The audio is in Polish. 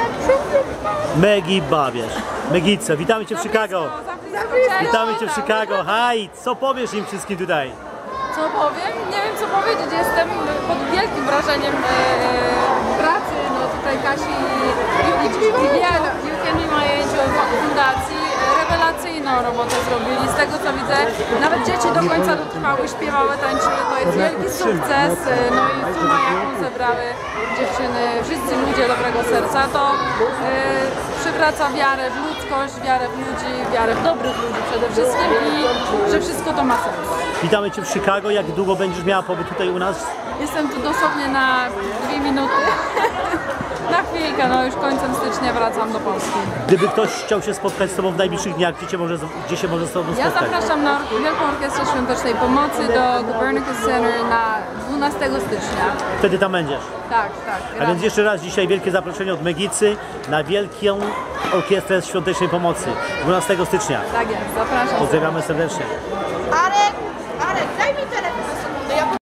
Megi Babierz. Megice, witamy Cię w Chicago. Witamy Cię w Chicago. Hi, co powiesz im wszystkim tutaj? Co powiem? Nie wiem co powiedzieć, jestem pod wielkim wrażeniem pracy tutaj Kasi i Jukiemi Majęciu Fundacji. Rewelacyjną robotę zrobili, z tego co widzę, nawet dzieci do końca dotrwały, śpiewały, tańczyły, to jest wielki sukces, no i suma jaką zebrały dziewczyny, wszyscy ludzie dobrego serca, to przywraca wiarę w ludzkość, wiarę w ludzi, wiarę w dobrych ludzi przede wszystkim i że wszystko to ma sens. Witamy Cię w Chicago, jak długo będziesz miała pobyt tutaj u nas? Jestem tu dosłownie na 2 minuty. Na chwilkę, no już końcem stycznia wracam do Polski. Gdyby ktoś chciał się spotkać z Tobą w najbliższych dniach, gdzie się może z Tobą spotkać? Ja zapraszam na Wielką Orkiestrę Świątecznej Pomocy do Copernicus Center na 12 stycznia. Wtedy tam będziesz. Tak. A więc jeszcze raz dzisiaj wielkie zaproszenie od Megicy na Wielką Orkiestrę Świątecznej Pomocy 12 stycznia. Tak jest, zapraszam. Pozdrawiamy serdecznie.